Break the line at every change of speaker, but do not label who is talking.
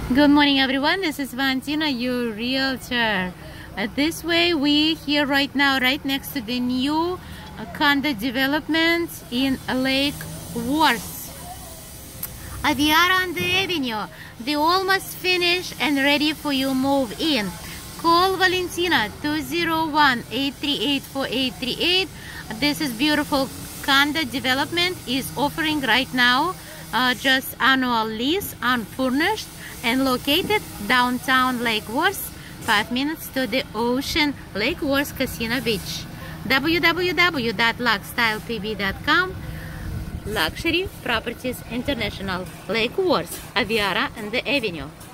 Good morning, everyone. This is Valentina, your realtor. This way, we here right now, right next to the new condo development in Lake Worth, Aviara on the avenue. They almost finished and ready for you move in. Call Valentina 201-838-4838. This is beautiful condo development is offering right now just annual lease, unfurnished, and located downtown Lake Worth, 5 minutes to the ocean, Lake Worth Casino Beach. www.luxstylepb.com. Luxury Properties International, Lake Worth, Aviara and the Avenue.